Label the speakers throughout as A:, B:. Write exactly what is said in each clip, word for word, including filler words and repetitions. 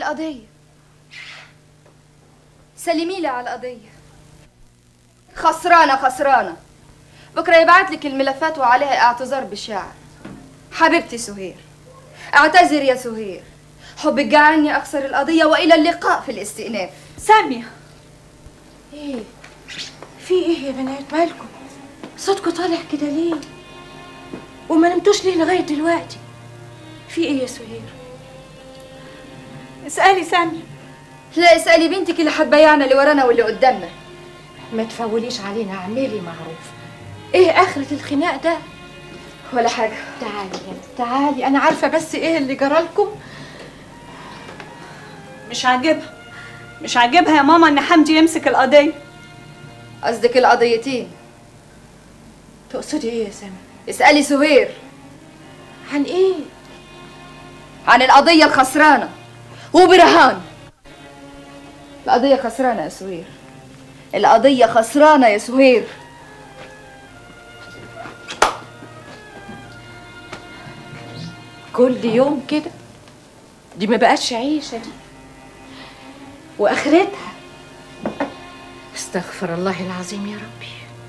A: القضية. سلمي لي على القضية. خسرانة خسرانة. بكرة يبعت لك الملفات وعليها اعتذار بشاعر. حبيبتي سهير، اعتذر يا سهير. حبك جعلني اخسر القضية، والى اللقاء في الاستئناف.
B: سامية، ايه في ايه يا بنات؟ مالكم صوتكم طالع كده ليه؟ وما نمتوش ليه لغاية دلوقتي؟ في ايه يا سهير؟ اسألي سامية.
A: لا اسألي بنتك اللي هتبيعنا اللي ورانا واللي قدامنا.
B: ما تفوليش علينا، اعملي معروف. ايه اخرة الخناق ده؟
A: ولا حاجة.
B: تعالي هنا تعالي، انا عارفة بس ايه اللي جرالكم.
C: مش عاجبها مش عاجبها يا ماما ان حمدي يمسك القضية.
A: قصدك القضيتين؟
B: تقصدي ايه يا سامية؟
A: اسألي سهير.
B: عن ايه؟
A: عن القضية الخسرانة وبرهان. القضية خسرانة يا سهير، القضية خسرانة يا سهير.
B: كل يوم كده؟ دي ما بقتش عيشة دي، واخرتها استغفر الله العظيم يا ربي.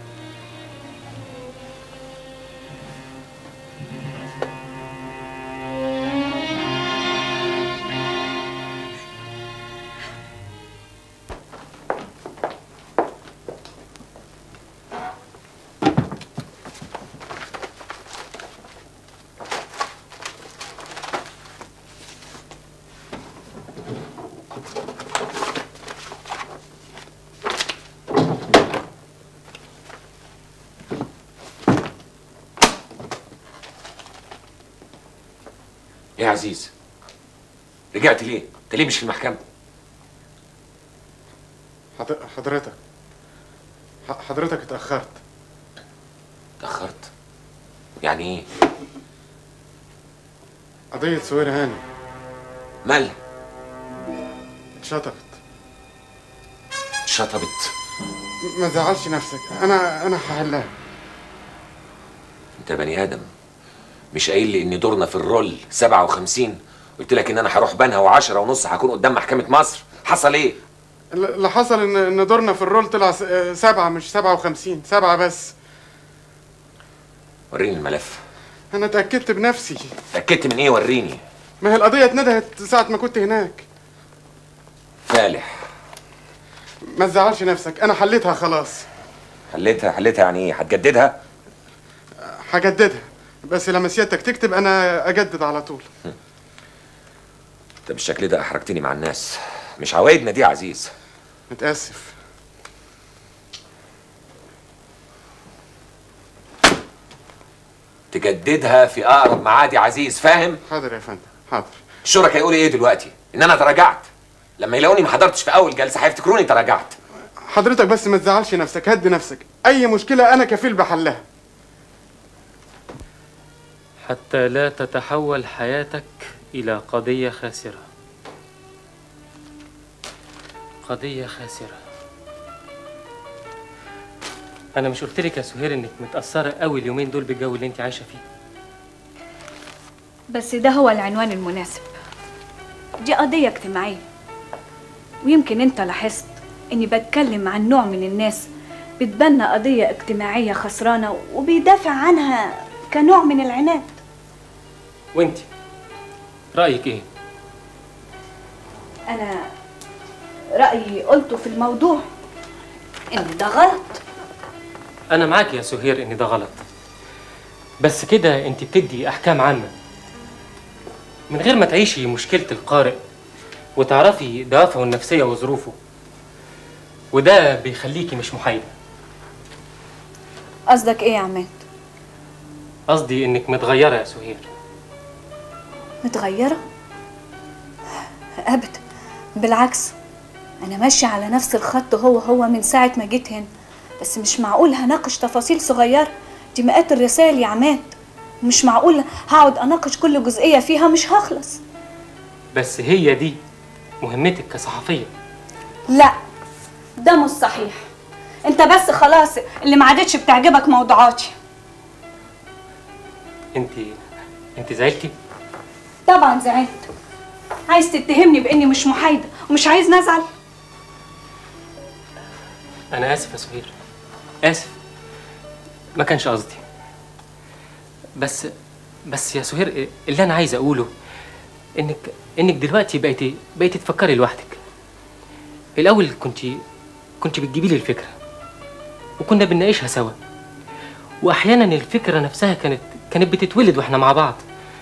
D: يا عزيز، رجعت ليه؟ انت ليه مش في المحكمة؟
E: حضرتك حضرتك اتأخرت.
D: اتأخرت؟ يعني ايه؟
E: قضية سهير هانم.
D: مالها؟
E: اتشطبت.
D: اتشطبت؟
E: ما تزعلش نفسك، انا انا هحلها.
D: انت بني ادم، مش قايل لي ان دورنا في الرول سبعة وخمسين؟ قلت لك ان انا هروح بنها وعشرة ونص هكون قدام محكمة مصر. حصل ايه؟
E: اللي حصل ان ان دورنا في الرول طلع سبعة مش سبعة وخمسين، سبعة بس.
D: وريني الملف.
E: انا اتأكدت بنفسي.
D: اتأكدت من ايه؟ وريني.
E: ما هي القضية اتندهت ساعة ما كنت هناك.
D: فالح،
E: ما تزعلش نفسك، انا حليتها خلاص.
D: حليتها؟ حليتها يعني ايه؟ هتجددها؟
E: هجددها، بس لما سيادتك تكتب انا اجدد على طول.
D: انت بالشكل ده احرجتني مع الناس، مش عوايدنا دي يا عزيز.
E: متأسف.
D: تجددها في اقرب ميعاد يا عزيز، فاهم؟
E: حاضر يا فندم، حاضر.
D: الشركاء هيقولوا ايه دلوقتي؟ ان انا تراجعت. لما يلاقوني ما حضرتش في اول جلسه هيفتكروني تراجعت.
E: حضرتك بس ما تزعلش نفسك، هدي نفسك، اي مشكله انا كفيل بحلها.
F: حتى لا تتحول حياتك الى قضيه خاسره. قضيه خاسره. انا مش قلت لك يا سهير انك متاثره قوي اليومين دول بالجو اللي انت عايشه فيه؟
G: بس ده هو العنوان المناسب. دي قضيه اجتماعيه، ويمكن انت لاحظت اني بتكلم عن نوع من الناس بتبنى قضيه اجتماعيه خسرانه وبيدافع عنها كنوع من العناد.
F: وانت رايك ايه؟
G: انا رايي قلته في الموضوع ان ده غلط.
F: انا معاك يا سهير ان ده غلط، بس كده انت بتدي احكام عامه من غير ما تعيشي مشكله القارئ وتعرفي دوافعه النفسيه وظروفه، وده بيخليكي مش محايده.
G: قصدك ايه يا عماد؟
F: قصدي انك متغيره يا سهير.
G: متغيره؟ ابدا، بالعكس انا ماشيه على نفس الخط هو هو من ساعه ما جيت هنا، بس مش معقول هناقش تفاصيل صغيره، دي مئات الرسائل يا عماد، مش معقول هقعد اناقش كل جزئيه فيها، مش هخلص.
F: بس هي دي مهمتك كصحفيه.
G: لا ده مش صحيح، انت بس خلاص اللي ما عادتش بتعجبك موضوعاتي.
F: انت انت زعلتي؟
G: طبعا زعلت، عايز تتهمني باني مش محايده ومش عايز نزعل؟
F: انا اسف يا سهير، اسف، ما كانش قصدي. بس بس يا سهير، اللي انا عايز اقوله انك انك دلوقتي بقيتي بقيتي تفكري لوحدك. الاول كنت كنت بتجيبي لي الفكره وكنا بنناقشها سوا، واحيانا الفكره نفسها كانت كانت بتتولد واحنا مع بعض.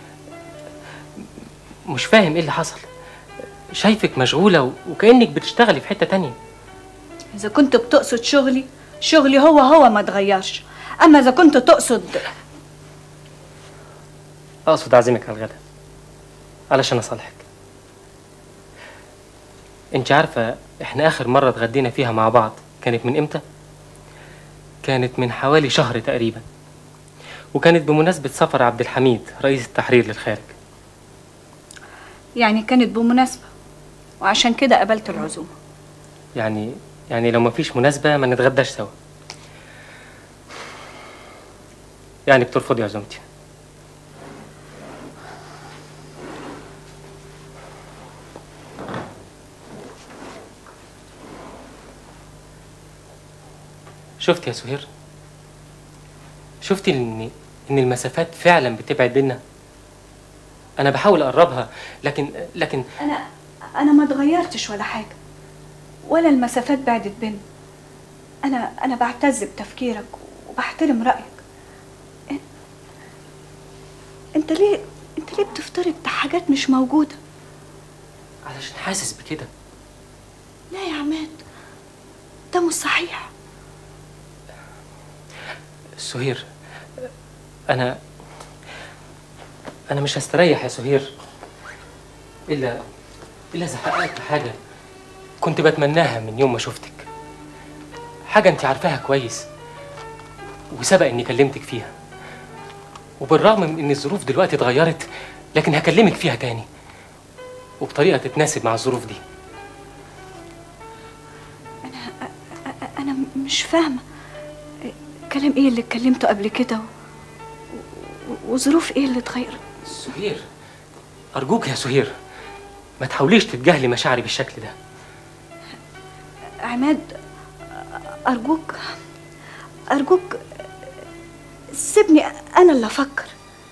F: مش فاهم ايه اللي حصل، شايفك مشغوله وكانك بتشتغلي في حته تانية.
G: اذا كنت بتقصد شغلي، شغلي هو هو ما اتغيرش. اما اذا كنت تقصد،
F: اقصد اعزمك على الغداء علشان اصالحك. انت عارفه احنا اخر مره اتغدينا فيها مع بعض كانت من امتى؟ كانت من حوالي شهر تقريبا، وكانت بمناسبه سفر عبد الحميد رئيس التحرير للخارج.
G: يعني كانت بمناسبه وعشان كده قبلت العزومه.
F: يعني يعني لو ما فيش مناسبه ما نتغداش سوا. يعني بترفضي عزومتي؟ شفتي يا سهير؟ شفتي ان ان المسافات فعلا بتبعد بينا؟ انا بحاول اقربها، لكن لكن
G: انا انا ما اتغيرتش ولا حاجه، ولا المسافات بعدت بينا. انا انا بعتز بتفكيرك وبحترم رايك. إن- انت ليه انت ليه بتفترض حاجات مش موجوده؟
F: علشان حاسس بكده.
G: لا يا عماد، ده مش صحيح.
F: سهير، انا انا مش هستريح يا سهير الا الا اذا حققت حاجه كنت بتمناها من يوم ما شفتك، حاجه انت عارفاها كويس وسبق اني كلمتك فيها، وبالرغم من ان الظروف دلوقتي اتغيرت لكن هكلمك فيها تاني وبطريقه تتناسب مع الظروف دي.
G: انا انا مش فاهمه كلام ايه اللي اتكلمته قبل كده و- وظروف ايه اللي اتغيرت.
F: سهير، ارجوك يا سهير ما تحاوليش تتجاهلي مشاعري بالشكل ده.
G: عماد، ارجوك ارجوك سيبني انا اللي افكر.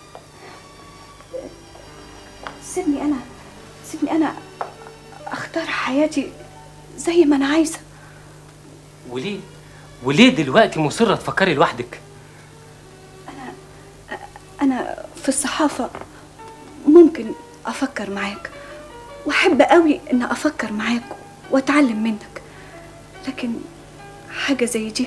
G: سيبني انا سيبني انا اختار حياتي زي ما انا عايزه.
F: وليه وليه دلوقتي مصره تفكري لوحدك؟
G: انا في الصحافه ممكن افكر معاك، واحب قوي ان افكر معاك واتعلم منك، لكن حاجه زي دي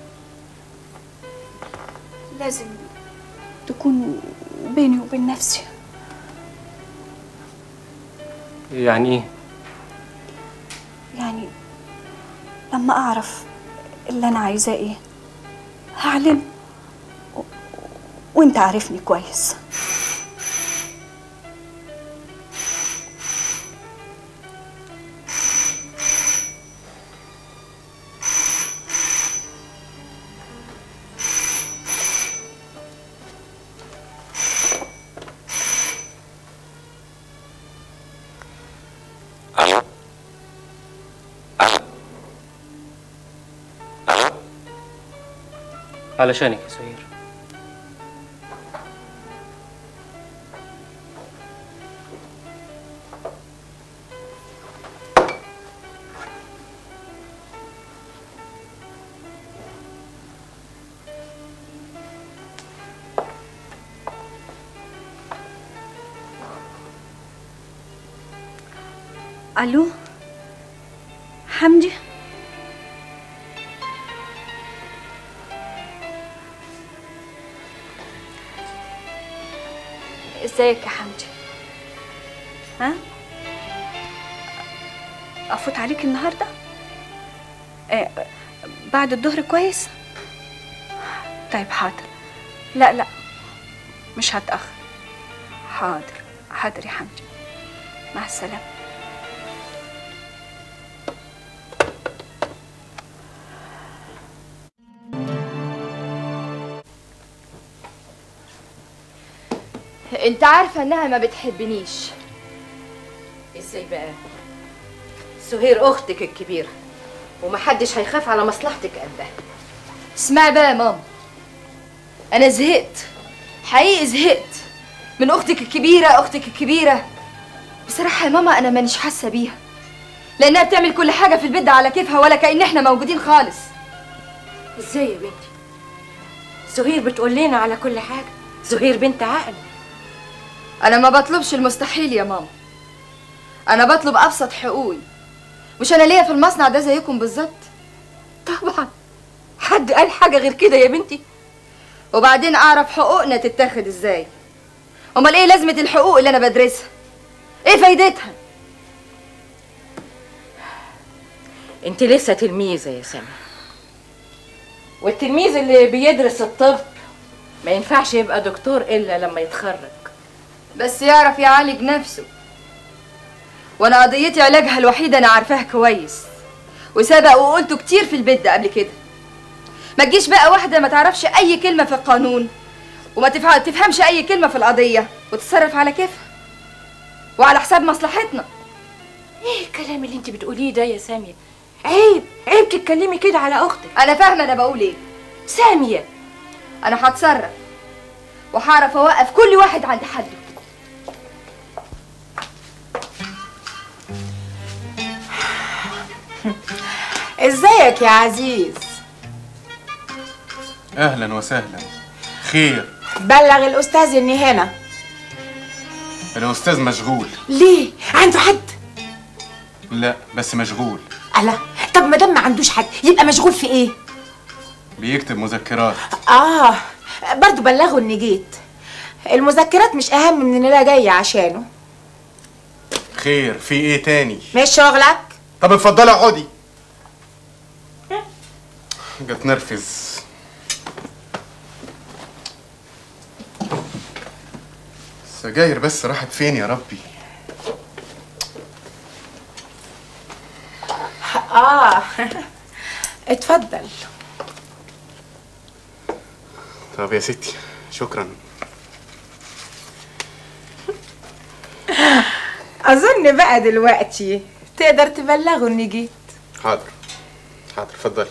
G: لازم تكون بيني وبين نفسي.
F: يعني ايه؟
G: يعني لما اعرف اللي انا عايزاه ايه هعلم، و... وانت عارفني كويس.
D: الو الو الو
F: علشانك يا سهير.
G: الو حمدي، ازيك يا حمدي؟ ها؟ افوت عليك النهارده؟ آه بعد الظهر كويس؟ طيب حاضر. لا لا مش هتأخر. حاضر حاضر يا حمدي، مع السلامة.
A: انت عارفة انها ما بتحبنيش،
B: ازاي بقى؟ سهير اختك الكبيره ومحدش هيخاف على مصلحتك قدها.
A: اسمعي بقى يا ماما، انا زهقت، حقيقي زهقت من اختك الكبيره. اختك الكبيره بصراحه يا ماما انا مانيش حاسه بيها، لانها بتعمل كل حاجه في البيت ده على كيفها ولا كأن احنا موجودين خالص.
B: ازاي يا بنتي؟ زهير بتقول لنا على كل حاجه، زهير بنت عقل.
A: انا ما بطلبش المستحيل يا ماما، انا بطلب ابسط حقوقي. مش انا ليا في المصنع ده زيكم بالظبط؟
B: طبعا حد قال حاجه غير كده يا بنتي؟
A: وبعدين اعرف حقوقنا تتاخد ازاي؟ امال ايه لازمه الحقوق اللي انا بدرسها؟ ايه فايدتها؟
B: انت لسه تلميذه يا سامي، والتلميذ اللي بيدرس الطب ما ينفعش يبقى دكتور الا لما يتخرج.
A: بس يعرف يعالج نفسه، وانا قضيتي علاجها الوحيده انا عارفاها كويس، وسبق وقلته كتير في البيت ده قبل كده. ما تجيش بقى واحده ما تعرفش اي كلمه في القانون وما تفهمش اي كلمه في القضيه وتتصرف على كيفها وعلى حساب مصلحتنا.
B: ايه الكلام اللي انت بتقوليه ده يا ساميه؟ عيب عيب تتكلمي كده على اختك.
A: انا فاهمه انا بقول ايه.
B: ساميه
A: انا هتصرف وهعرف اوقف كل واحد عند حده.
H: ازيك يا عزيز؟
E: اهلا وسهلا. خير؟
H: بلغ الاستاذ اني هنا.
E: الاستاذ مشغول.
H: ليه؟ عنده حد؟
E: لا بس مشغول.
H: الله، طب ما دام ما عندوش حد يبقى مشغول في ايه؟
E: بيكتب مذكرات.
H: اه برضه بلغه اني جيت. المذكرات مش اهم من ان انا جايه عشانه.
E: خير في ايه تاني؟
H: مش شغلك؟
E: طب اتفضلي اقعدي. جت نرفز. السجاير بس راحت فين يا ربي؟
H: اه اتفضل.
E: طب يا ستي شكرا.
H: اظن بقى دلوقتي تقدر تبلغه اني جيت.
E: حاضر حاضر اتفضلي.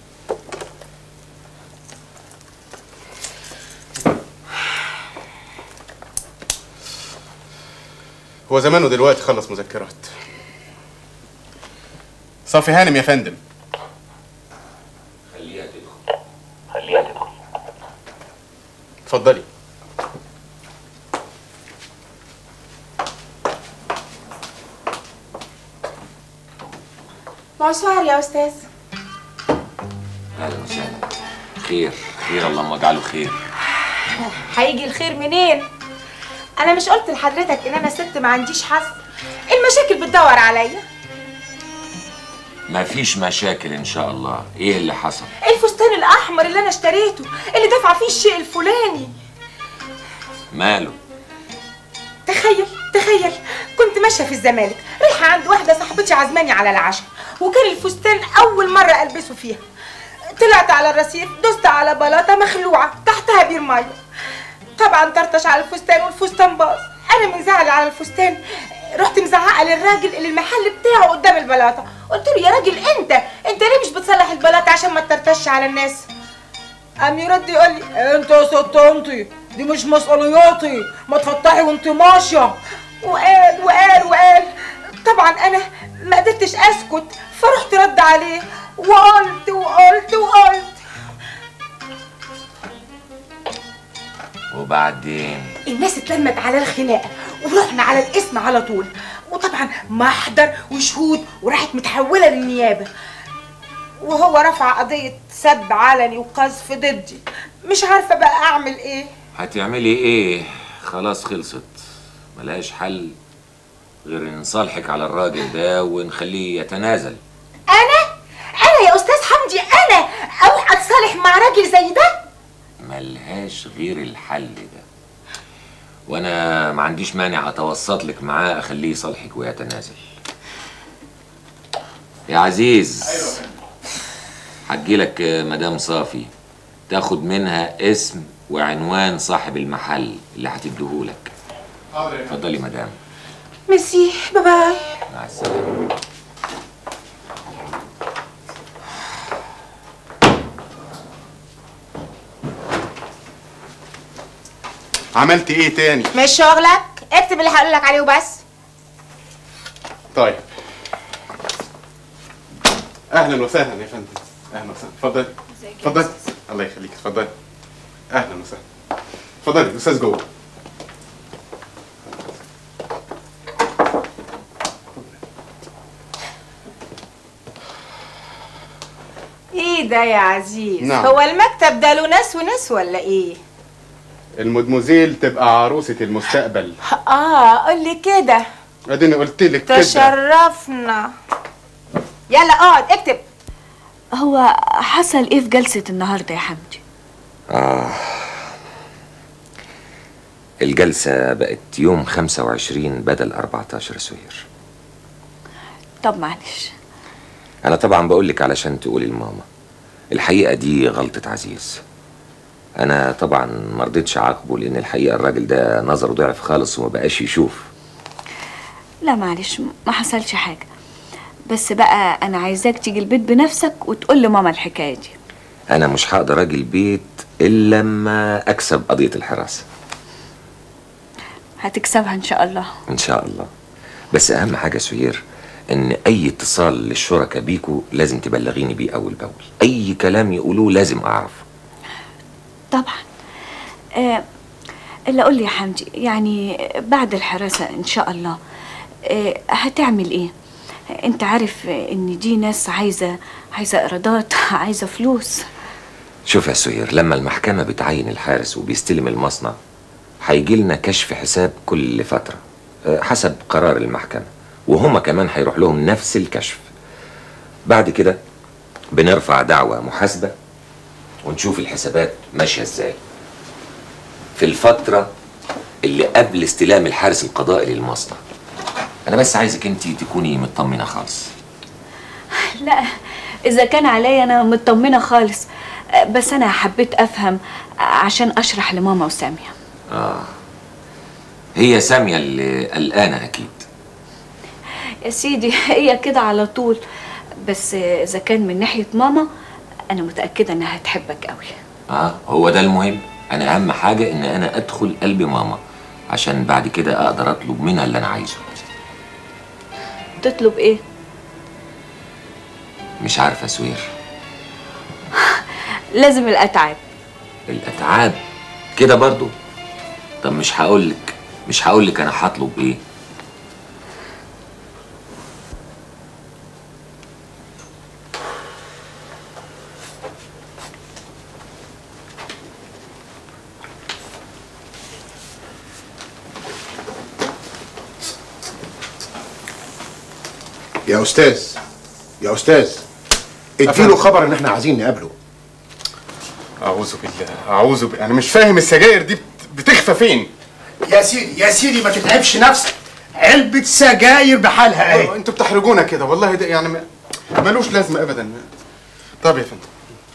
E: هو زمانه دلوقتي خلص مذكرات. صافي هانم يا فندم.
D: خليها تدخل.
I: خليها تدخل.
E: اتفضلي.
H: بونسوار يا استاذ.
D: اهلا وسهلا. خير خير اللهم اجعله خير.
H: هيجي الخير منين؟ انا مش قلت لحضرتك ان انا ست ما عنديش حظ؟ المشاكل بتدور عليا.
D: مفيش مشاكل ان شاء الله. ايه اللي حصل؟
H: الفستان الاحمر اللي انا اشتريته اللي دفع فيه الشيء الفلاني.
D: ماله؟
H: تخيل تخيل كنت ماشيه في الزمالك رايحه عند واحده صاحبتي عزماني على العشاء، وكان الفستان اول مره البسه فيها. طلعت على الرصيف دوست على بلاطه مخلوعه تحتها بير ميه. طبعا طرطش على الفستان والفستان باظ. انا من زعلي على الفستان رحت مزعقه للراجل اللي المحل بتاعه قدام البلاطه، قلت له يا راجل انت انت ليه مش بتصلح البلاطه عشان ما تطرطش على الناس؟ قام يرد يقول لي انت يا ست انتي دي مش مسؤولياتي، ما تفتحي وانت ماشيه. وقال وقال وقال. طبعا انا ما قدرتش اسكت فرحت رد عليه وقلت وقلت وقلت.
D: وبعدين
H: الناس اتلمت على الخناقه ورحنا على القسم على طول، وطبعا محضر وشهود وراحت متحوله للنيابه، وهو رفع قضيه سب علني وقذف ضدي. مش عارفه بقى اعمل ايه.
D: هتعملي ايه؟ خلاص خلصت، ملهاش حل غير ان نصالحك على الراجل ده ونخليه يتنازل.
H: انا انا يا استاذ حمدي انا اروح اتصالح مع راجل زي ده؟
D: ملهاش غير الحل ده، وانا ما عنديش مانع اتوسط لك معاه اخليه يصالحك ويتنازل. يا عزيز هتجيلك مدام صافي تاخد منها اسم وعنوان صاحب المحل اللي هتديهولك.
E: حاضر.
D: اتفضلي مدام.
H: ميرسي، باي باي.
D: مع السلامه.
E: عملتي ايه تاني؟
H: مش شغلك، اكتب اللي هقول لك عليه وبس.
E: طيب اهلا وسهلا يا فندم. اهلا وسهلا، اتفضلي اتفضلي. الله يخليك، اتفضلي. اهلا وسهلا، اتفضلي الاستاذ جوه.
H: ايه ده يا عزيز؟
E: نعم.
H: هو المكتب ده له ناس وناس ولا ايه؟
E: المدموزيل تبقى عروسة المستقبل.
H: اه قول لي كده.
E: اديني قلت لك كده.
H: تشرفنا. يلا اقعد اكتب.
G: هو حصل ايه في جلسة النهاردة يا حمدي؟
D: آه الجلسة بقت يوم خمسة وعشرين بدل أربعتاشر سوير.
G: طب معلش.
D: أنا طبعا بقولك علشان تقولي لماما. الحقيقة دي غلطة عزيز. أنا طبعا مرضتش أعاقبه لأن الحقيقة الراجل ده نظره ضعف خالص وما بقاش يشوف.
G: لا معلش، ما حصلش حاجة، بس بقى أنا عايزاك تيجي البيت بنفسك وتقول لماما الحكاية دي.
D: أنا مش هقدر أجي البيت إلا لما أكسب قضية الحراسة.
G: هتكسبها إن شاء الله.
D: إن شاء الله. بس أهم حاجة سهير إن أي اتصال للشركاء بيكو لازم تبلغيني بيه أول بأول. أي كلام يقولوه لازم أعرفه.
G: طبعا. آه اللي قول لي يا حمدي، يعني بعد الحراسة إن شاء الله آه هتعمل إيه؟ أنت عارف إن دي ناس عايزة عايزة إيرادات، عايزة فلوس.
D: شوف يا سهير، لما المحكمة بتعين الحارس وبيستلم المصنع هيجي لنا كشف حساب كل فترة حسب قرار المحكمة، وهما كمان هيروح لهم نفس الكشف. بعد كده بنرفع دعوى محاسبة ونشوف الحسابات ماشية ازاي في الفترة اللي قبل استلام الحارس القضائي للمصنع. أنا بس عايزك أنتي تكوني مطمنة خالص.
G: لا، إذا كان عليا أنا مطمنة خالص، بس أنا حبيت أفهم عشان أشرح لماما وسامية.
D: آه هي سامية اللي قلقانة أكيد.
G: يا سيدي هي كده على طول، بس إذا كان من ناحية ماما أنا متأكدة إنها هتحبك قوي.
D: آه هو ده المهم. أنا أهم حاجة إن أنا أدخل قلب ماما عشان بعد كده أقدر أطلب منها اللي أنا عايزه.
G: تطلب إيه؟
D: مش عارفة سوير.
G: لازم الأتعاب.
D: الأتعاب كده برضو؟ طب مش هقولك مش هقولك أنا هطلب إيه.
I: يا استاذ يا استاذ اديله خبر ان احنا عايزين نقابله.
E: اعوذ بالله اعوذ بالله، انا مش فاهم السجاير دي بتخفى فين؟
I: يا سيدي يا سيدي ما تتعبش نفسك، علبة سجاير بحالها اهي.
E: انتوا بتحرجونا كده والله، ده يعني ملوش لازمه ابدا. طب يا فندم.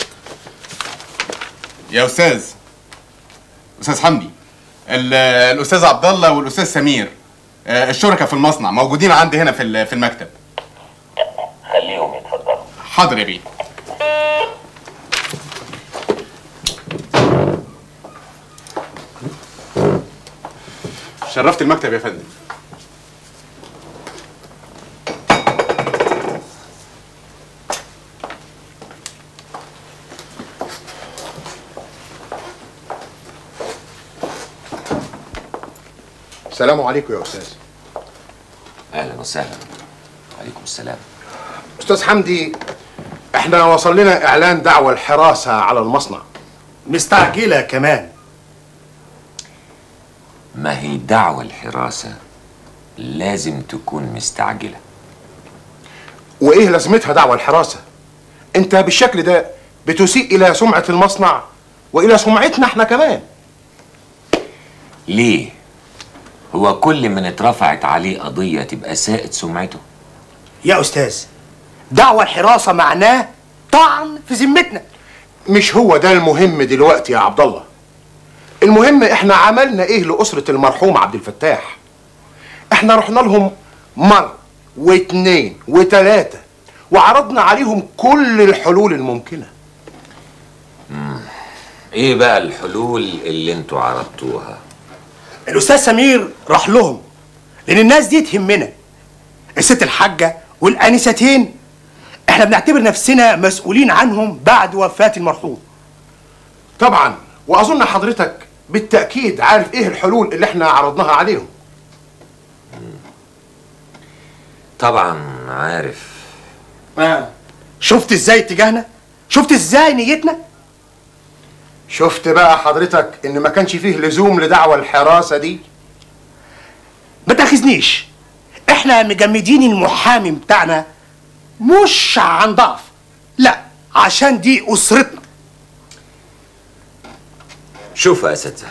E: يا استاذ استاذ حمدي، الاستاذ عبد الله والاستاذ سمير الشركاء في المصنع موجودين عندي هنا في في المكتب.
D: خليهم يتفضلوا.
E: حاضر يا بيه. شرفت المكتب يا فندم.
I: السلام عليكم يا استاذ.
D: اهلا وسهلا. وعليكم السلام.
I: استاذ حمدي، احنا وصل لنا اعلان دعوى الحراسة على المصنع، مستعجلة كمان.
D: ما هي دعوى الحراسة لازم تكون مستعجلة.
I: وايه لازمتها دعوى الحراسة؟ انت بالشكل ده بتسيء الى سمعة المصنع والى سمعتنا احنا كمان.
D: ليه؟ هو كل من اترفعت عليه قضية تبقى ساءت سمعته؟
I: يا استاذ، دعوى الحراسة معناه طعن في ذمتنا. مش هو ده المهم دلوقتي يا عبد الله. المهم احنا عملنا ايه لأسرة المرحوم عبد الفتاح. احنا رحنا لهم مرة واتنين وتلاتة وعرضنا عليهم كل الحلول الممكنة.
D: مم. ايه بقى الحلول اللي انتوا عرضتوها؟
J: الأستاذ سمير راح لهم لأن الناس دي تهمنا، الست الحاجة والآنستين احنا بنعتبر نفسنا مسؤولين عنهم بعد وفاة المرحوم.
I: طبعا، وأظن حضرتك بالتأكيد عارف ايه الحلول اللي احنا عرضناها عليهم.
D: طبعا عارف.
J: آه. شفت ازاي اتجاهنا؟ شفت ازاي نيتنا؟
I: شفت بقى حضرتك ان ما كانش فيه لزوم لدعوى الحراسة دي؟
J: ما تاخذنيش، احنا مجمدين المحامي بتاعنا مش عن ضعف، لا عشان دي اسرتنا.
D: شوف يا اساتذه،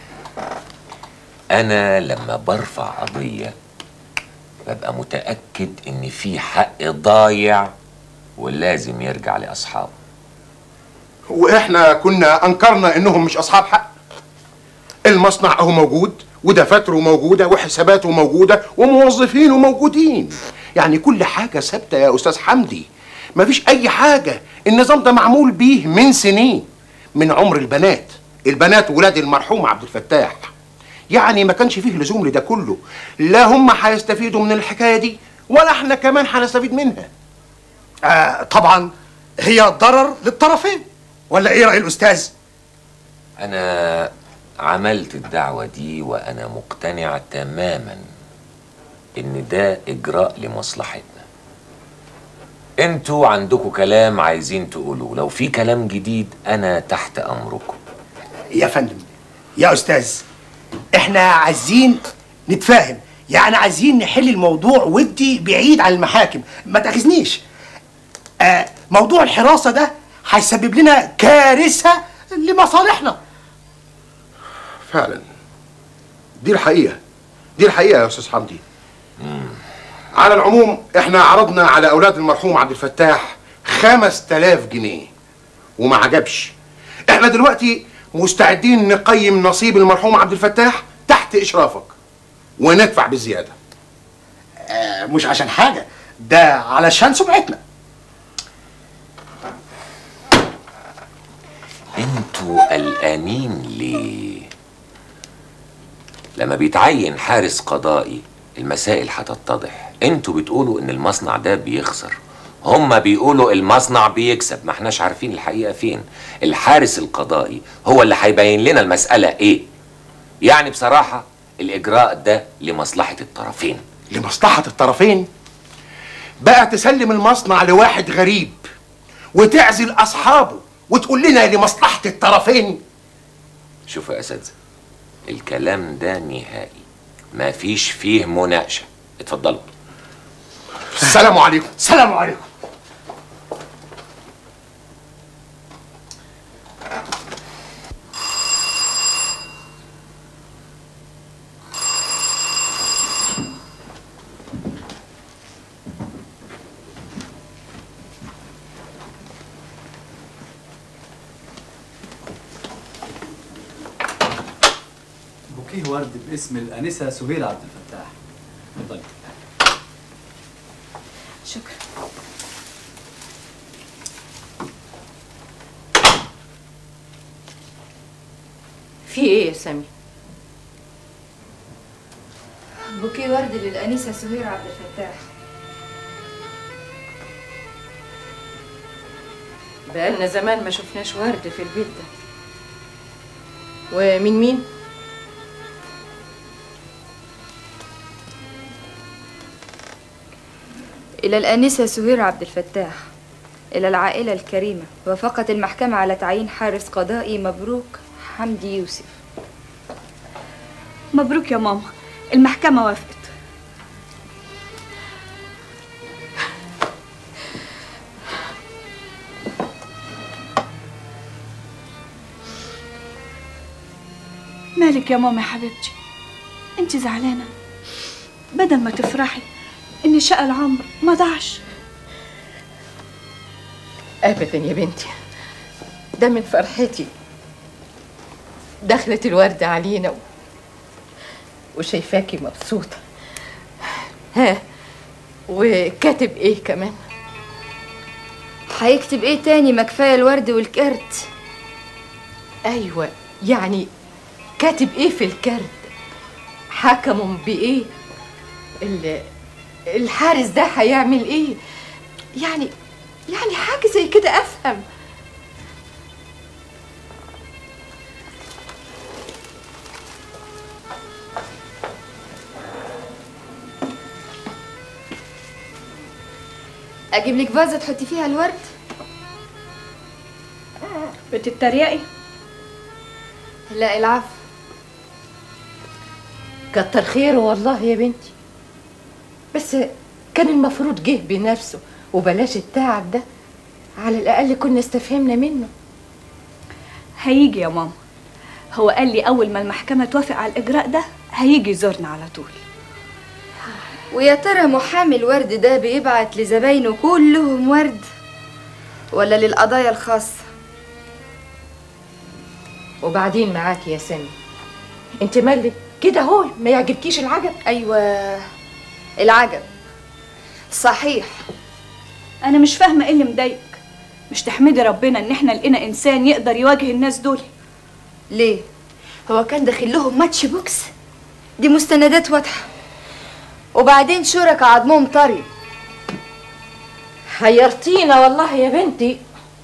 D: انا لما برفع قضيه ببقى متاكد ان في حق ضايع ولازم يرجع لاصحابه.
I: واحنا كنا انكرنا انهم مش اصحاب حق. المصنع اهو موجود ودفاتره موجوده وحساباته موجوده وموظفينه موجودين، يعني كل حاجه ثابته يا استاذ حمدي. مفيش اي حاجه، النظام ده معمول بيه من سنين، من عمر البنات البنات ولاد المرحوم عبد الفتاح. يعني ما كانش فيه لزوم لده كله، لا هم هيستفيدوا من الحكايه دي ولا احنا كمان هنستفيد منها.
J: آه طبعا هي ضرر للطرفين، ولا ايه رأي الأستاذ؟
D: أنا عملت الدعوة دي وأنا مقتنع تماما إن ده إجراء لمصلحتنا. انتوا عندكم كلام عايزين تقولوه، لو في كلام جديد أنا تحت أمركم.
J: يا فندم، يا أستاذ، احنا عايزين نتفاهم، يعني عايزين نحل الموضوع ودي بعيد عن المحاكم. ما تاخذنيش، آه موضوع الحراسة ده هيسبب لنا كارثة لمصالحنا.
I: فعلا دي الحقيقة، دي الحقيقة يا أستاذ حمدي. مم. على العموم احنا عرضنا على أولاد المرحوم عبد الفتاح خمس تلاف جنيه وما عجبش. احنا دلوقتي مستعدين نقيم نصيب المرحوم عبد الفتاح تحت إشرافك وندفع بالزيادة.
J: آه مش عشان حاجة، ده علشان سمعتنا.
D: انتوا قلقانين ليه؟ لما بيتعين حارس قضائي المسائل هتتضح. انتوا بتقولوا ان المصنع ده بيخسر، هما بيقولوا المصنع بيكسب، ما احناش عارفين الحقيقة فين. الحارس القضائي هو اللي هيبين لنا المسألة ايه. يعني بصراحة الإجراء ده لمصلحة الطرفين.
I: لمصلحة الطرفين؟ بقى تسلم المصنع لواحد غريب وتعزل أصحابه وتقول لنا لمصلحة الطرفين؟
D: شوفوا يا أساتذة، الكلام ده نهائي، ما فيش فيه مناقشة. اتفضلوا.
I: السلام عليكم.
J: السلام عليكم.
K: بوكيه ورد باسم الآنسة سهير عبد الفتاح. اتفضلي.
G: شكرا.
B: في ايه يا سامي؟
A: بوكيه ورد للأنسة سهير عبد الفتاح.
B: بقالنا زمان ما شفناش ورد في البيت ده. ومن مين؟
A: إلى الآنسة سهير عبد الفتاح، إلى العائلة الكريمة. وافقت المحكمة على تعيين حارس قضائي مبروك حمدي يوسف.
G: مبروك يا ماما، المحكمة وافقت. مالك يا ماما يا حبيبتي؟ انت زعلانة؟ بدل ما تفرحي ان شقى العمر ما ضاعش.
B: ابدا يا بنتي، ده من فرحتي دخلت الوردة علينا و... وشايفاكي مبسوطة ها، وكاتب ايه كمان؟
A: هيكتب ايه تاني؟ ما كفايه الورد والكرت.
B: ايوه، يعني كاتب ايه في الكرت؟ حكموا بايه؟ ال- الحارس ده هيعمل ايه؟ يعني يعني حاجه زي كده افهم.
A: اجيب لك فازه تحطي فيها الورد؟
G: بتتريقي؟
A: لا العفو.
B: كتر خيره والله يا بنتي، بس كان المفروض جه بنفسه وبلاش التعب ده، على الأقل كنا استفهمنا منه.
G: هيجي يا ماما، هو قال لي أول ما المحكمة توافق على الإجراء ده هيجي يزورنا على طول.
A: ويا ترى محامي الورد ده بيبعت لزباينه كلهم ورد ولا للقضايا الخاصة؟
B: وبعدين معاكي يا سامي، انت مالك كده هو ما يعجبكيش العجب؟
A: ايوه العجب صحيح.
G: أنا مش فاهمة إيه اللي مضايقك. مش تحمدي ربنا إن إحنا لقينا إنسان يقدر يواجه الناس دول؟
A: ليه؟ هو كان داخل لهم ماتش بوكس؟ دي مستندات واضحة. وبعدين شركاء عضمهم طري.
B: حيرتينا والله يا بنتي،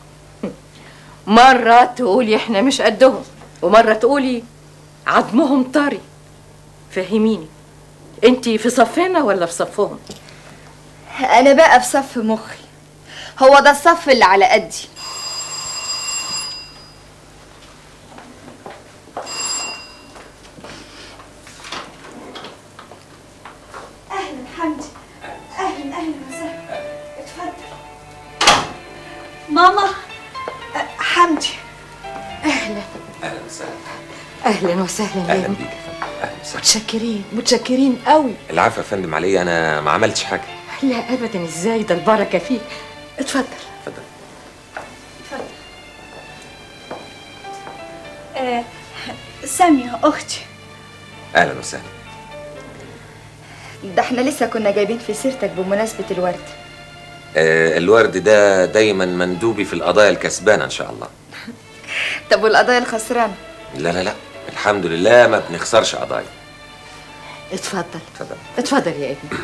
B: مرة تقولي احنا مش قدهم ومرة تقولي عظمهم طري. فهميني، انتي في صفنا ولا في صفهم؟
A: انا بقى في صف مخي، هو ده الصف اللي على قدي.
G: أهلا حمدي، أهلا أهلا وسهلا، اتفضل. ماما، أه، حمدي.
B: أهلا
D: اهلا وسهلا.
B: أهلا وسهلا يا
D: اهلا
B: ابني.
D: بيك يا فندم. اهلا وسهلا.
B: متشكرين متشكرين قوي.
D: العفو يا فندم، علي انا ما عملتش حاجه.
B: لا أبدا، ازاي؟ ده البركة فيك. اتفضل
D: اتفضل.
G: اتفضل. آه، سامية أختي.
D: اهلا وسهلا.
A: ده احنا لسه كنا جايبين في سيرتك بمناسبة الورد.
D: آه الورد ده دايما مندوبي في القضايا الكسبانه ان شاء الله.
A: طب والقضايا الخسرانة؟
D: لا لا لا، الحمد لله ما بنخسرش قضايا.
B: اتفضل
D: اتفضل.
B: اتفضل يا ابني.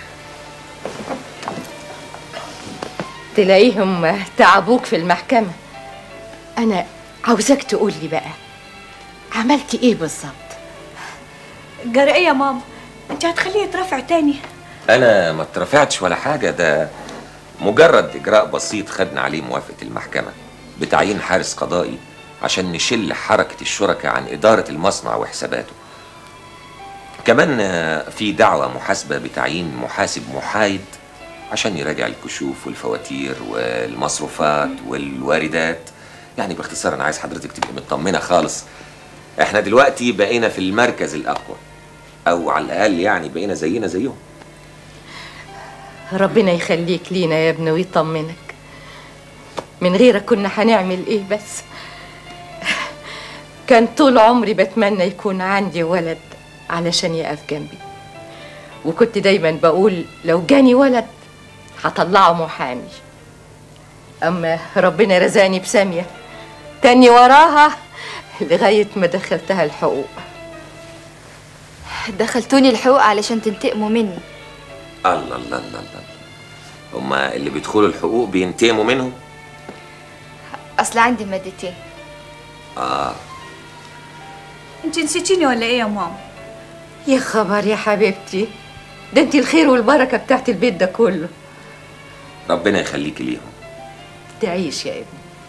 B: تلاقيهم تعبوك في المحكمة. أنا عاوزاك تقول لي بقى عملتي إيه بالظبط؟
G: جرى إيه يا ماما؟ أنت هتخليه يترفع تاني؟
D: انا ما اترفعتش ولا حاجه، ده مجرد اجراء بسيط خدنا عليه موافقه المحكمه بتعيين حارس قضائي عشان نشل حركه الشركاء عن اداره المصنع وحساباته. كمان في دعوه محاسبه بتعيين محاسب محايد عشان يراجع الكشوف والفواتير والمصروفات والواردات. يعني باختصار انا عايز حضرتك تبقي مطمنه خالص، احنا دلوقتي بقينا في المركز الاقوى، او على الاقل يعني بقينا زينا زيهم.
B: ربنا يخليك لينا يا ابني ويطمنك. من غيرك كنا هنعمل ايه؟ بس كان طول عمري بتمنى يكون عندي ولد علشان يقف جنبي، وكنت دايما بقول لو جاني ولد هطلعه محامي. اما ربنا رزقني بسامية تاني وراها لغاية ما دخلتها الحقوق.
A: دخلتوني الحقوق علشان تنتقموا مني؟
D: الله الله الله الله، هما اللي بيدخلوا الحقوق بينتقموا منهم؟
A: اصل عندي مادتين.
D: اه
G: أنت نسيتيني ولا إيه يا ماما؟
B: يا خبر يا حبيبتي، ده انت الخير والبركة بتاعت البيت ده كله.
D: ربنا يخليكي ليهم.
B: تعيش يا ابني.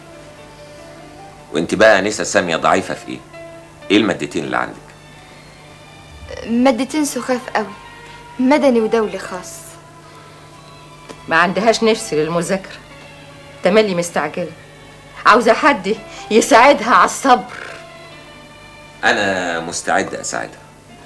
D: وانت بقى نسا سامية ضعيفة في ايه؟ ايه المادتين اللي عندك؟
A: مادتين سخاف قوي، مدني ودولي خاص.
B: ما عندهاش نفس للمذاكرة، تملي مستعجلة، عاوزة حد يساعدها على الصبر.
D: انا مستعد اساعدها.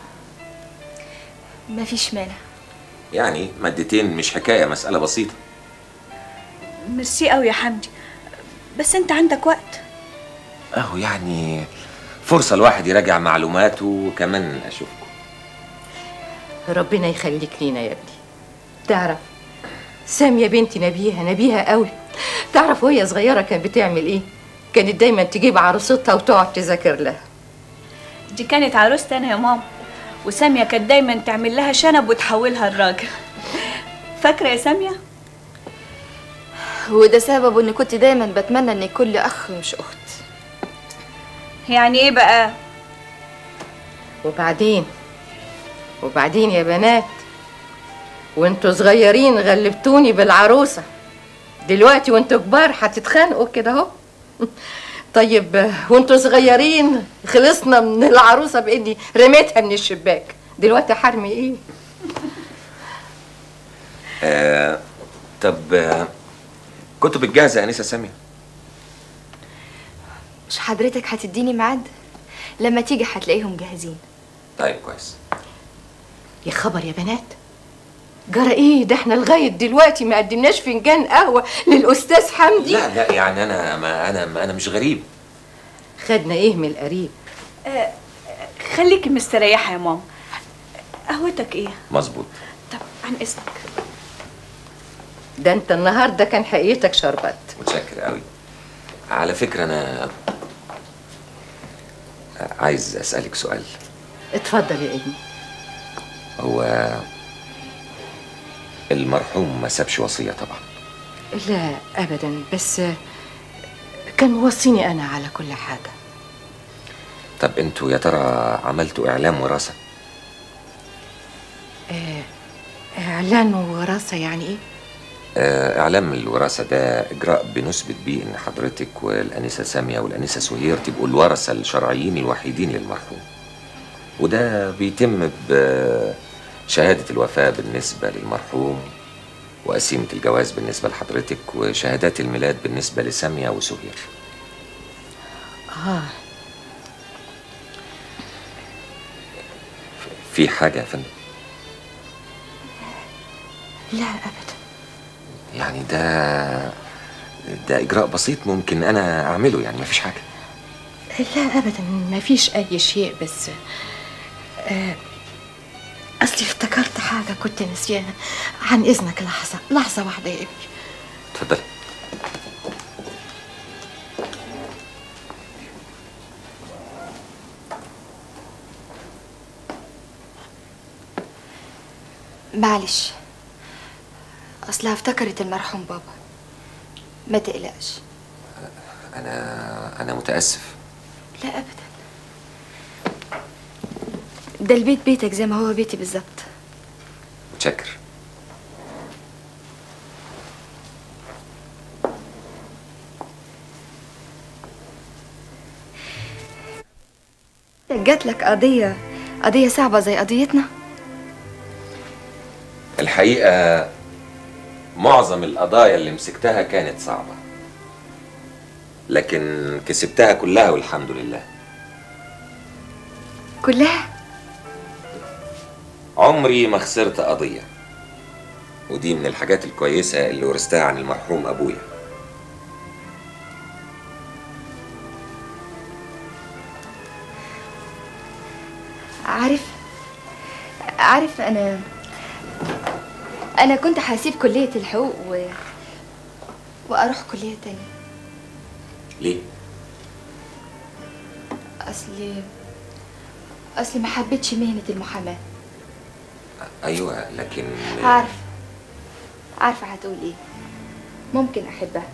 A: مفيش مانع.
D: يعني مادتين مش حكاية، مسألة بسيطة.
G: ميرسي قوي يا حمدي، بس أنت عندك وقت؟
D: اهو يعني فرصة الواحد يراجع معلوماته وكمان اشوفكم.
B: ربنا يخليك لينا يا ابني. تعرف سامية بنتي نبيهة نبيهة قوي. تعرف وهي صغيرة كانت بتعمل ايه؟ كانت دايما تجيب عروستها وتقعد تذاكر لها.
G: دي كانت عروستي انا يا ماما، وسامية كانت دايما تعمل لها شنب وتحولها الراجل. فاكرة يا سامية؟
A: وده سببه ان كنت دايما بتمنى ان يكون لي اخ مش اخت.
G: يعني ايه بقى؟
B: وبعدين وبعدين يا بنات، وانتوا صغيرين غلبتوني بالعروسة، دلوقتي وانتوا كبار هتتخانقوا كده اهو. طيب وانتوا صغيرين خلصنا من العروسة بإني رميتها من الشباك، دلوقتي حرمي ايه؟
D: آه طب آه كنتوا بتجهزوا يا انسه ساميه؟
A: مش حضرتك هتديني ميعاد؟ لما تيجي هتلاقيهم جاهزين.
D: طيب كويس.
B: يا خبر يا بنات، جرى ايه ده؟ احنا لغايه دلوقتي ما قدمناش فنجان قهوه للاستاذ حمدي.
D: لا لا يعني انا ما انا ما انا مش غريب.
B: خدنا ايه من القريب؟
G: آه خليكي مستريحه يا ماما. قهوتك ايه؟
D: مظبوط.
G: طب عن اذنك.
B: ده انت النهارده كان حقيقتك شربت.
D: متشكر قوي. على فكره انا عايز اسالك سؤال.
B: اتفضل يا ابني.
D: هو المرحوم ما سابش وصيه طبعا؟
B: لا ابدا، بس كان موصيني انا على كل حاجه.
D: طب انتوا يا ترى عملتوا اعلام وراثه؟
B: آه اعلان وراثه يعني ايه؟
D: آه اعلام الوراثه ده اجراء بنثبت بيه ان حضرتك والانسه ساميه والانسه سهير تبقوا الورثه الشرعيين الوحيدين للمرحوم، وده بيتم بشهاده الوفاه بالنسبه للمرحوم، وقسيمه الجواز بالنسبه لحضرتك، وشهادات الميلاد بالنسبه لساميه وسهير.
B: اه
D: في حاجه يا فندم؟
B: لا ابدا.
D: يعني ده ده اجراء بسيط ممكن انا اعمله، يعني مفيش حاجه.
B: لا ابدا مفيش اي شيء، بس آه اصلي افتكرت حاجه كنت نسيانها. عن اذنك لحظه لحظه واحده يا ابني.
D: اتفضلي.
A: معلش، اصلها افتكرت المرحوم بابا. ما تقلقش.
D: انا انا متاسف.
A: لا ابدا، ده البيت بيتك زي ما هو بيتي بالظبط.
D: متشكر.
A: جات لك قضيه قضيه صعبه زي قضيتنا؟
D: الحقيقه معظم القضايا اللي مسكتها كانت صعبه، لكن كسبتها كلها والحمد لله.
A: كلها؟
D: عمري ما خسرت قضية، ودي من الحاجات الكويسة اللي ورثتها عن المرحوم أبويا.
A: عارف عارف أنا أنا كنت هسيب كلية الحقوق و... وأروح كلية تانية.
D: ليه؟
A: أصلي أصلي ما حبيتش مهنة المحاماة.
D: أيوة لكن
A: عارف عارفة هتقول إيه. ممكن أحبها،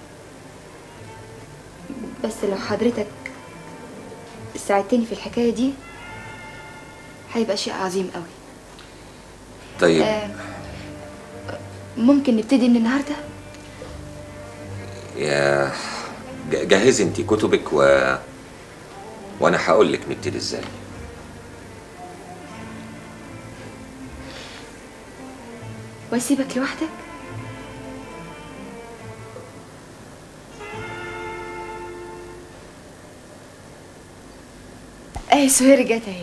A: بس لو حضرتك ساعدتني في الحكاية دي هيبقى شيء عظيم قوي.
D: طيب
A: آه ممكن نبتدي من النهارده؟
D: يا جهزي انتي كتبك و... وانا هقول لك نبتدي ازاي.
A: واسيبك لوحدك؟ اهي سهير جت اهي.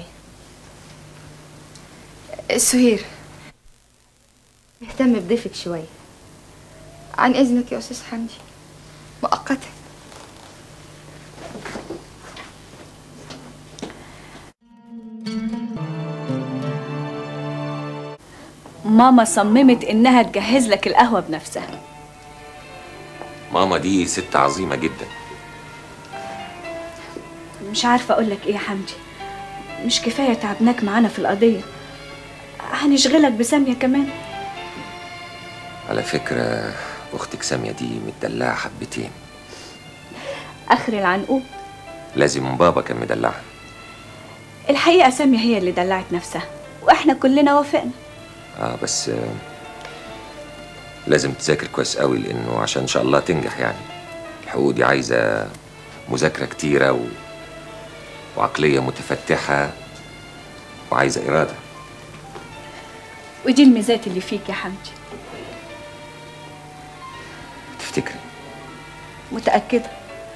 A: سهير، اهتم بضيفك شويه. عن اذنك يا استاذ حمدي، مؤقتا.
G: ماما صممت إنها تجهز لك القهوة بنفسها.
D: ماما دي ست عظيمة جدا.
G: مش عارفة أقول لك إيه يا حمدي، مش كفاية تعبناك معانا في القضية، هنشغلك بسامية كمان.
D: على فكرة أختك سامية دي متدلعة حبتين.
G: آخر العنقود.
D: لازم بابا كان مدلعها.
G: الحقيقة سامية هي اللي دلعت نفسها وإحنا كلنا وافقنا.
D: اه بس آه لازم تذاكر كويس قوي، لأنه عشان إن شاء الله تنجح يعني. الحقوق دي عايزة مذاكرة كتيرة و... وعقلية متفتحة وعايزة إرادة.
G: ودي الميزات اللي فيك يا حمدي.
D: تفتكري؟
G: متأكدة.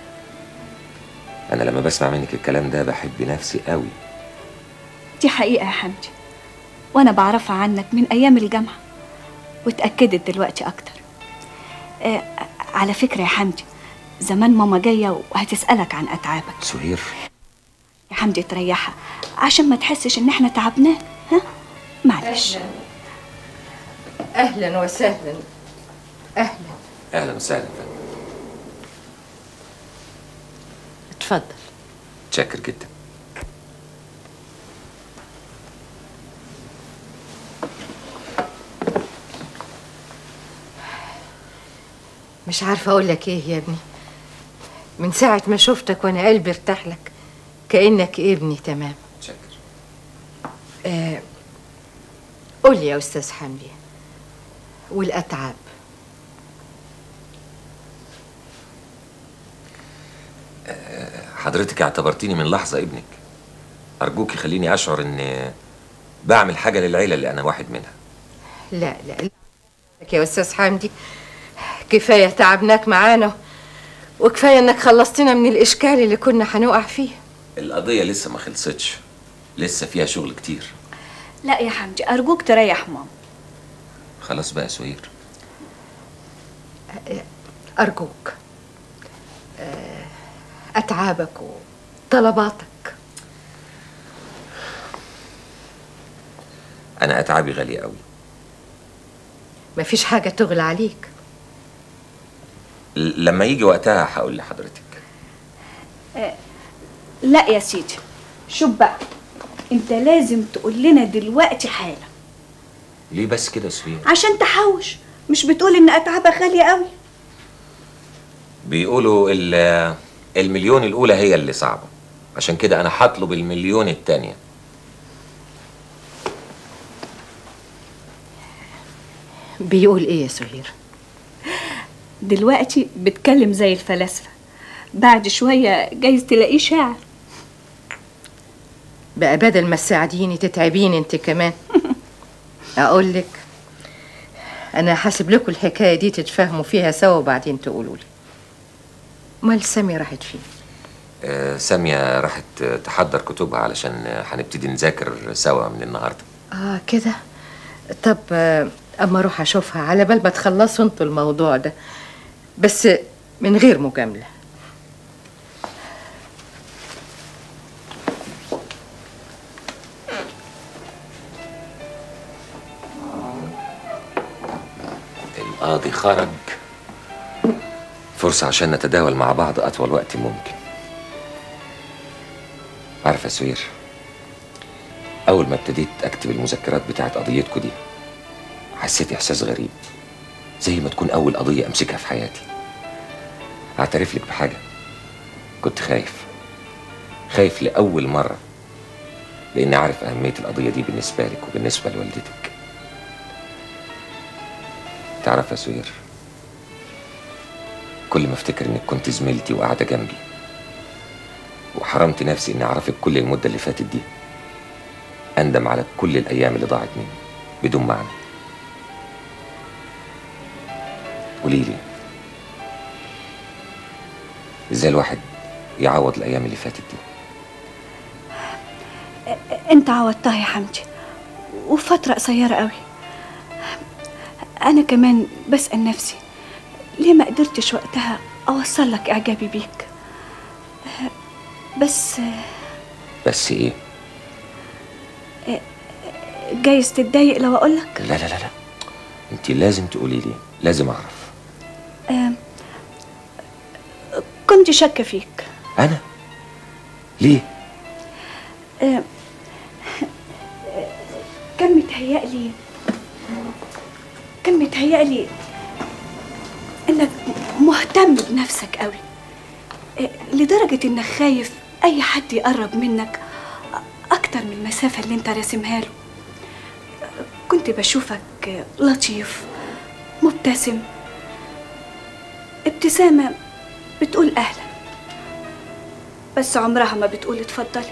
D: أنا لما بسمع منك الكلام ده بحب نفسي قوي.
G: دي حقيقة يا حمدي، وأنا بعرفها عنك من أيام الجامعة، واتأكدت دلوقتي أكتر. آه على فكرة يا حمدي، زمان ماما جاية وهتسألك عن أتعابك.
D: سهير
G: يا حمدي تريحها عشان ما تحسش إن إحنا تعبناك، ها؟ معلش.
B: أهلا, أهلا وسهلا. أهلا
D: أهلا وسهلا.
B: اتفضل.
D: متشكر جدا.
B: مش عارفة أقول لك إيه يا ابني، من ساعة ما شفتك وأنا قلبي ارتاح لك، كأنك ابني تمام.
D: متشكر.
B: آه قول لي يا أستاذ حمدي، والأتعاب؟
D: آه حضرتك اعتبرتيني من لحظة ابنك. أرجوك خليني أشعر إن بعمل حاجة للعيلة اللي أنا واحد منها.
B: لا لا لا يا أستاذ حمدي، كفاية تعبناك معانا، وكفاية إنك خلصتنا من الإشكال اللي كنا هنقع فيه.
D: القضية لسه ما خلصتش، لسه فيها شغل كتير.
G: لا يا حمدي أرجوك تريح ماما.
D: خلاص بقى سهير،
B: أرجوك. أتعابك وطلباتك.
D: أنا أتعابي غالية قوي.
B: مفيش حاجة تغلى عليك.
D: لما يجي وقتها هقول لحضرتك.
G: آه لا يا سيدي، شوف بقى، انت لازم تقول لنا دلوقتي حالا.
D: ليه بس كده سهير؟
G: عشان تحوش، مش بتقول ان اتعابك غالية قوي؟
D: بيقولوا المليون الأولى هي اللي صعبة، عشان كده أنا هطلب المليون التانية.
B: بيقول إيه يا سهير؟
G: دلوقتي بتكلم زي الفلاسفة، بعد شوية جايز تلاقيه شاعر.
B: بقى بدل ما تساعديني تتعبيني انت كمان. اقول لك انا هسيب لكم الحكايه دي تتفاهموا فيها سوا وبعدين تقولوا لي. امال ساميه راحت فين؟
D: آه ساميه راحت تحضر كتبها علشان هنبتدي نذاكر سوا من النهارده.
B: اه كده. طب آه اما اروح اشوفها على بال ما تخلصوا انتوا الموضوع ده، بس من غير مجامله.
D: القاضي خرج، فرصة عشان نتداول مع بعض أطول وقت ممكن. عارفة يا سهير، أول ما ابتديت أكتب المذكرات بتاعت قضيتكوا دي حسيت إحساس غريب، زي ما تكون أول قضية أمسكها في حياتي. أعترف لك بحاجة، كنت خايف خايف لأول مرة، لأني عارف أهمية القضية دي بالنسبة لك وبالنسبة لوالدتك. تعرف يا سهير، كل ما افتكر انك كنت زميلتي وقاعده جنبي وحرمت نفسي اني اعرفك كل المده اللي فاتت دي، اندم على كل الايام اللي ضاعت مني بدون معنى. قولي لي، ازاي الواحد يعوض الايام اللي فاتت دي؟
G: انت عوضتها يا حمدي، وفتره قصيره قوي. أنا كمان بسأل نفسي ليه ما قدرتش وقتها أوصل لك إعجابي بيك. بس
D: بس إيه؟
G: جايز تتضايق لو اقولك؟
D: لا لا لا لا، انت لازم تقولي لي، لازم اعرف.
G: آه كنت شاكه فيك.
D: انا؟ ليه؟
G: آه كان متهيألي كان متهيألي انك مهتم بنفسك قوي، آه لدرجه انك خايف اي حد يقرب منك اكتر من المسافه اللي انت راسمها له. كنت بشوفك لطيف مبتسم، ابتسامة بتقول أهلا بس عمرها ما بتقول اتفضلي.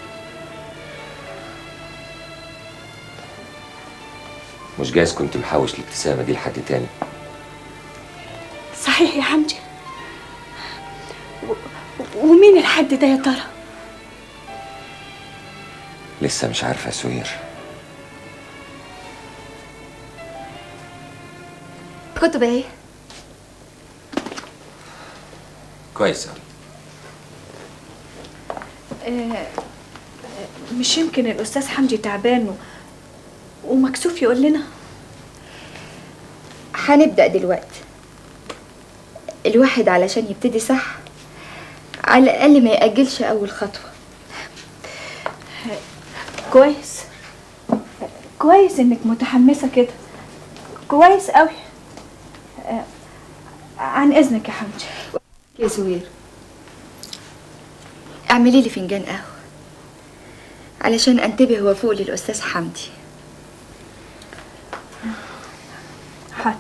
D: مش جايز كنت محوش الابتسامة دي لحد تاني؟
G: صحيح يا حمدي؟ ومين الحد ده يا ترى؟
D: لسه مش عارفة يا سهير.
A: كتب ايه؟
D: كويس أوي.
G: آه مش يمكن الأستاذ حمدي تعبان ومكسوف يقول لنا؟
A: هنبدأ دلوقتي. الواحد علشان يبتدي صح على الأقل ما يأجلش أول خطوة.
G: كويس كويس إنك متحمسة كده، كويس قوي. آه عن إذنك يا حمدي.
A: يا سهير اعملي لي فنجان قهوة علشان انتبه وافوق للأستاذ حمدي.
G: حاضر.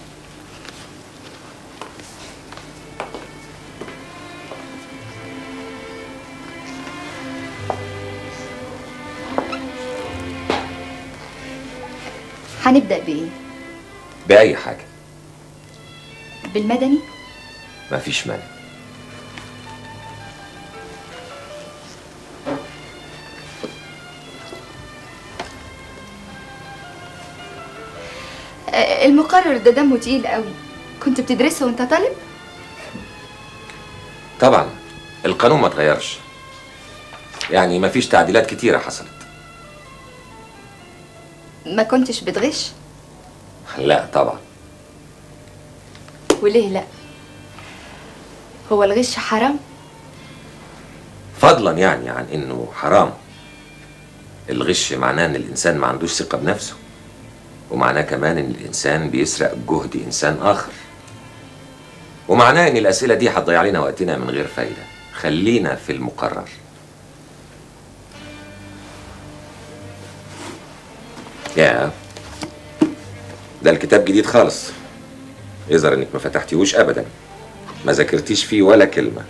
A: هنبدأ بإيه؟
D: بأي حاجة.
A: بالمدني؟
D: مفيش مانع.
A: المقرر ده دمه تقيل قوي. كنت بتدرسه وانت طالب؟
D: طبعا القانون ما اتغيرش، يعني مفيش تعديلات كتيرة حصلت.
A: ما كنتش بتغش؟
D: لا طبعا.
A: وليه لا؟ هو الغش حرام؟
D: فضلا يعني عن انه حرام، الغش معناه ان الانسان ما عندوش ثقة بنفسه، ومعناه كمان ان الانسان بيسرق جهد انسان اخر، ومعناه ان الاسئلة دي هتضيع لنا وقتنا من غير فايدة. خلينا في المقرر. يا ده الكتاب جديد خالص، يظهر انك ما فتحتيهوش ابدا، ما ذاكرتيش فيه ولا كلمة.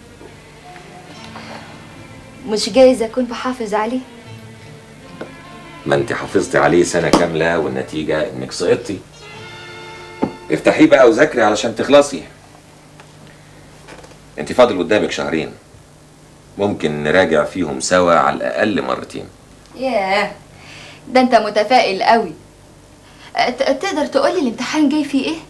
A: مش جايز اكون بحافظ عليه؟
D: ما انت حافظتي عليه سنة كاملة والنتيجة انك سقطتي. افتحيه بقى وذاكري علشان تخلصي. انت فاضل قدامك شهرين، ممكن نراجع فيهم سوا على الاقل مرتين.
A: ياه ده انت متفائل قوي. تقدر تقولي الامتحان جاي فيه ايه؟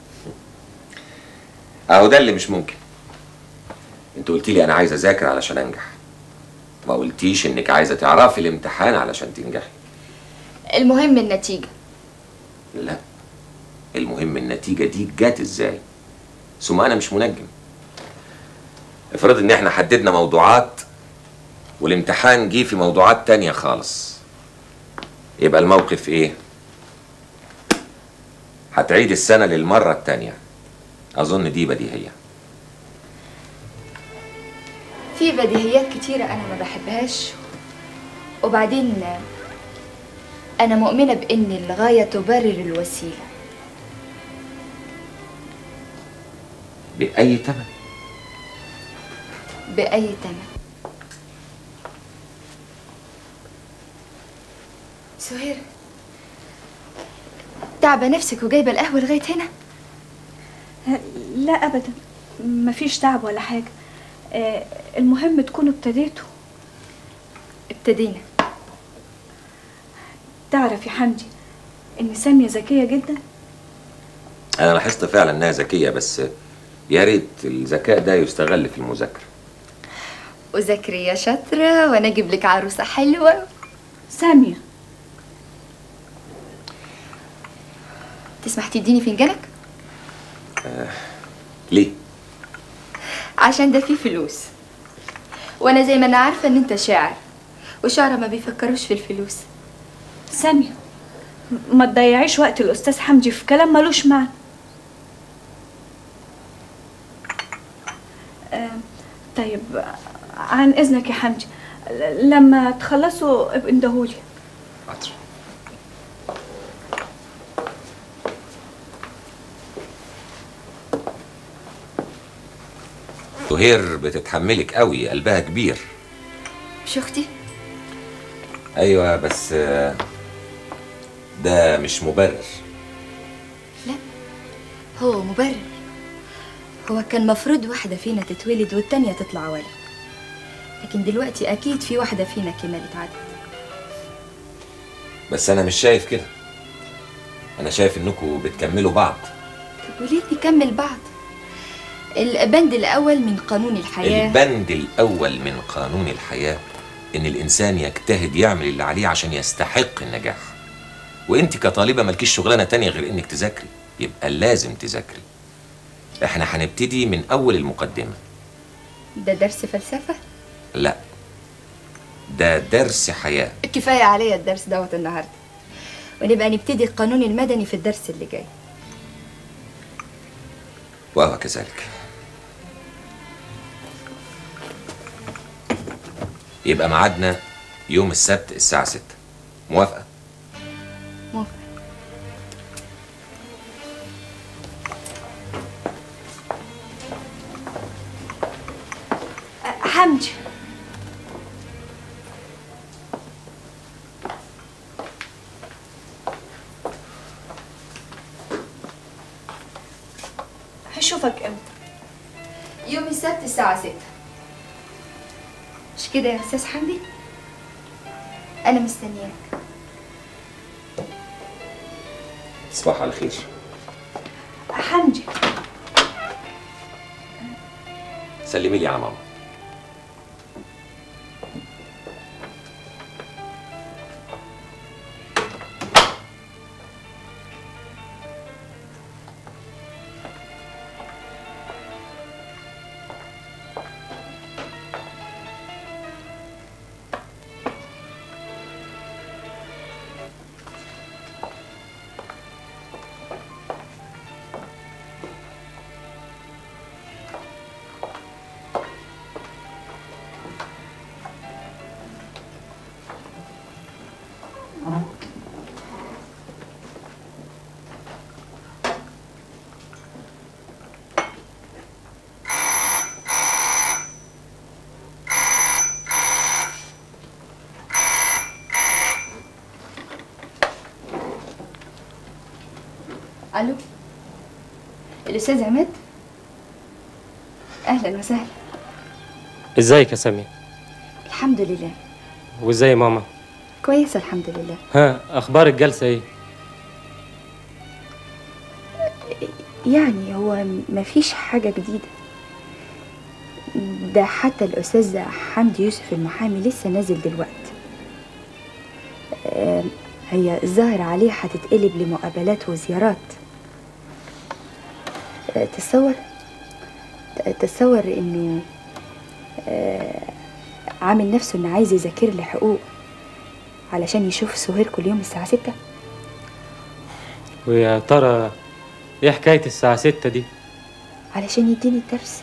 D: اهو ده اللي مش ممكن. انت قلتي لي انا عايزه اذاكر علشان انجح، ما قلتيش انك عايزه تعرفي الامتحان علشان تنجحي.
A: المهم النتيجه.
D: لا، المهم النتيجه دي جت ازاي. ثم انا مش منجم. افرض ان احنا حددنا موضوعات والامتحان جه في موضوعات تانية خالص، يبقى الموقف ايه؟ هتعيد السنه للمره التانية. اظن دي بديهيه.
A: في بديهيات كتيرة أنا ما بحبهاش، وبعدين أنا مؤمنة بإن الغاية تبرر الوسيلة.
D: بأي ثمن؟
A: بأي ثمن. سهير تعبة نفسك وجايبة القهوة لغاية هنا؟
G: لا أبدا، مفيش تعب ولا حاجة. آه المهم تكونوا ابتديتوا.
A: ابتدينا.
G: تعرف يا حمدي ان سامية ذكية جدا؟
D: انا لاحظت فعلا انها ذكية، بس يا ريت الذكاء ده يستغل في المذاكرة.
A: وذاكري يا شاطرة وانا اجيب لك عروسة حلوة.
G: سامية
A: تسمح تديني فنجانك؟
D: آه. ليه؟
A: عشان ده فيه فلوس، وانا زي ما انا عارفه ان انت شاعر، والشعراء ما بيفكروش في الفلوس.
G: سامية، ما تضيعيش وقت الأستاذ حمدي في كلام ملوش معنى. آه طيب، عن إذنك يا حمدي، لما تخلصوا ابقوا اندهولي.
D: حاضر. سهير بتتحملك قوي، قلبها كبير.
A: مش اختي؟
D: ايوه، بس ده مش مبرر.
A: لا، هو مبرر. هو كان مفروض واحدة فينا تتولد والتانية تطلع ولد، لكن دلوقتي أكيد في واحدة فينا كمالة عدد.
D: بس أنا مش شايف كده، أنا شايف إنكم بتكملوا بعض.
A: طب وليه نكمل بعض؟ البند الأول من قانون الحياة
D: البند الأول من قانون الحياة إن الإنسان يجتهد يعمل اللي عليه عشان يستحق النجاح. وإنت كطالبة مالكيش شغلانة تانية غير إنك تذاكري، يبقى لازم تذاكري. إحنا هنبتدي من أول المقدمة.
A: ده درس فلسفة؟
D: لا، ده درس حياة.
A: كفاية عليا الدرس دوت النهاردة، ونبقى نبتدي القانون المدني في الدرس اللي جاي.
D: وهو كذلك. يبقى ميعادنا يوم السبت الساعة ستة. موافقة؟
A: موافقة.
G: حمدي، هشوفك امتى؟
A: يوم السبت الساعة ستة. مش كده يا أستاذ حمدي؟ أنا مستنياك.
D: تصبح على خير.
G: حمدي،
D: سلمي لي على ماما.
A: الو، الاستاذ عماد؟ اهلا وسهلا.
F: ازيك يا سامية؟
A: الحمد لله.
F: وازاي ماما؟
A: كويسه الحمد لله.
F: ها، اخبار الجلسه ايه؟
A: يعني هو مفيش حاجه جديده، ده حتى الاستاذ حمدي يوسف المحامي لسه نازل دلوقتي. هي الظاهر عليه هتتقلب لمقابلات وزيارات. تصور تصور انه عامل نفسه انه عايز يذاكر لي حقوق علشان يشوف سهير كل يوم الساعة ستة.
F: ويا ترى ايه حكاية الساعة ستة دي؟
A: علشان يديني الدرس.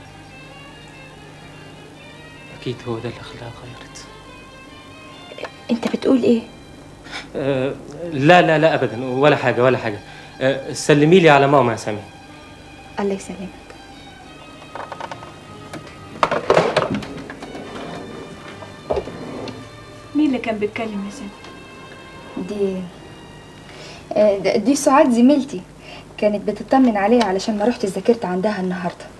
F: اكيد هو ده اللي خلاها غيرت.
A: انت بتقول ايه؟
F: أه لا لا لا ابدا، ولا حاجة ولا حاجة. أه سلمي لي على ماما يا سامي.
A: الله يسلمك.
G: مين اللي كان بيتكلم يا سامي؟
A: دي دي سعاد زميلتي، كانت بتطمن عليها علشان ما رحت ذاكرت عندها النهارده.